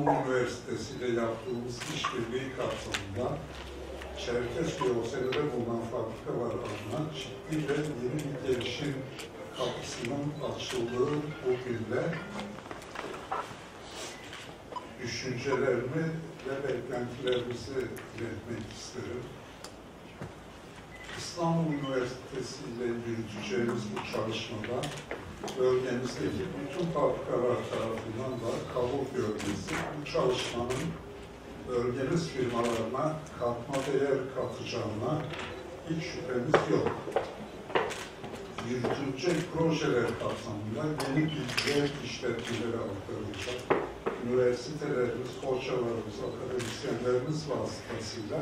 Üniversitesi ile yaptığımız işbirliği kapsamında Çerkezköy Osel'de bulunan fabrikalarına ciddi ve yeni bir gelişim kapısının açıldığı bu günde düşüncelerimi ve beklentilerimizi iletmek isterim. İstanbul Üniversitesi ile yürüteceğimiz bu çalışmada bölgemizdeki bütün fabrikalar tarafından da kabul görmesi, bu çalışmanın bölgemiz firmalarına katma değer katacağına hiç şüphemiz yok. Yürütülecek projeler kapsamında yeni bilgiler işletmelere aktarılacak. Üniversitelerimiz, hocalarımız, akademisyenlerimiz vasıtasıyla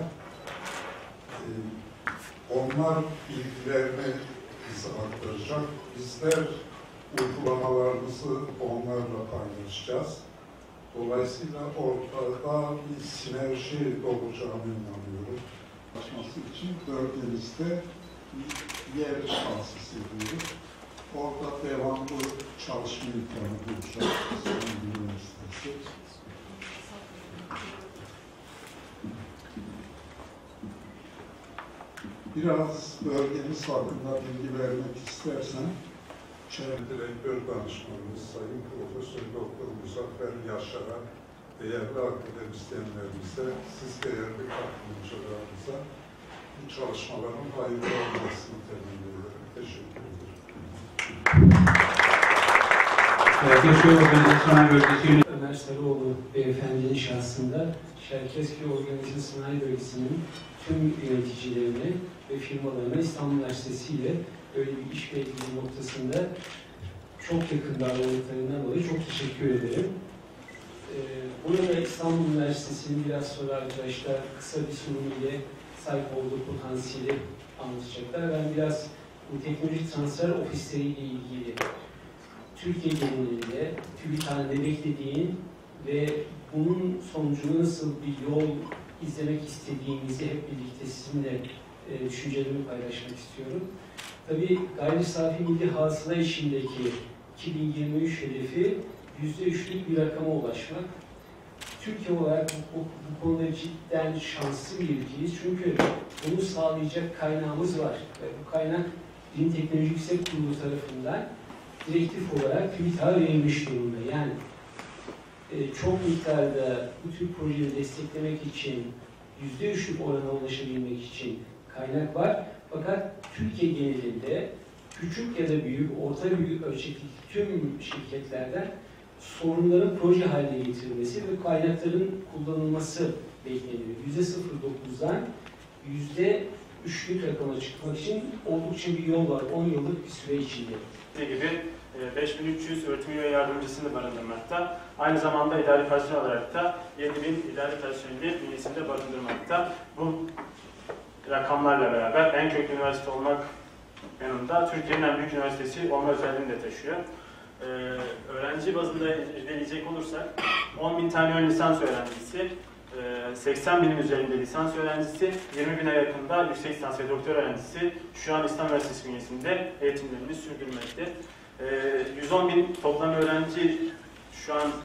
onlar bilgilerini bize aktaracak. Bizler uygulamalarımızı onlarla paylaşacağız. Dolayısıyla ortada bir sinerji olacağını inanıyorum. Çalışması için bölgemizde yer tahsis ediyoruz. Orada devamlı çalışma imkanı bulacak İstanbul Üniversitesi. Biraz bölgemiz hakkında bilgi vermek istersen, Çevre Direktör Danışmanımız Sayın Profesör Doktor Muzaffer Yaşar'a, değerli akademisyenlerimize, siz değerli katılımcılarımıza bu çalışmaların hayırlı olmasını temenni ederim. Teşekkür ederim. Çerkezköy Organize Bölgesi Ömer Sarıoğlu Beyefendinin şahsında Çerkezköy Organize Sanayi Bölgesi'nin tüm yöneticilerine ve firmalarına İstanbul Üniversitesi ile böyle bir işbirliği noktasında çok yakın davranışlarından dolayı çok teşekkür ederim. Burada İstanbul Üniversitesi'nin biraz sonra arkadaşlar kısa bir sunum ile sahip olduğu potansiyeli anlatacaklar. Ben biraz bu teknolojik transfer ofisleriyle ilgili Türkiye genelinde TÜBİTAK'ın ne beklediğin ve bunun sonucunu nasıl bir yol izlemek istediğimizi hep birlikte sizinle düşüncelerimi paylaşmak istiyorum. Tabii gayri safi milli hasıla işindeki 2023 hedefi %3'lük bir rakama ulaşmak. Türkiye olarak bu konuda cidden şanslı bir ülkeyiz. Çünkü bunu sağlayacak kaynağımız var. Ve bu kaynak Bilim Teknoloji Yüksek Kurulu tarafından direktif olarak TÜBİTAK'a verilmiş durumda. Yani çok miktarda bu tür projeyi desteklemek için, %3'lük orana ulaşabilmek için kaynak var. Fakat Türkiye genelinde küçük ya da büyük, orta büyük ölçekli tüm şirketlerden sorunların proje haline getirilmesi ve kaynakların kullanılması bekleniyor. %0.9'dan %3'lük rakama çıkmak için oldukça bir yol var. 10 yıllık bir süre içinde. Dediği gibi 5300 öğretim üye yardımcısını barındırmakta. Aynı zamanda idari personel olarak da 7000 idari personeli bünyesinde barındırmakta. Bu rakamlarla beraber en köklü üniversite olmak yanında Türkiye'nin en büyük üniversitesi olma özelliğini de taşıyor. Öğrenci bazında irdeleyecek olursak 10.000 tane ön lisans öğrencisi, 80.000'in üzerinde lisans öğrencisi, 20.000'e yakında yüksek lisans ve doktor öğrencisi şu an İstanbul Üniversitesi bünyesinde eğitimlerini sürdürmekte. 110.000 toplam öğrenci şu an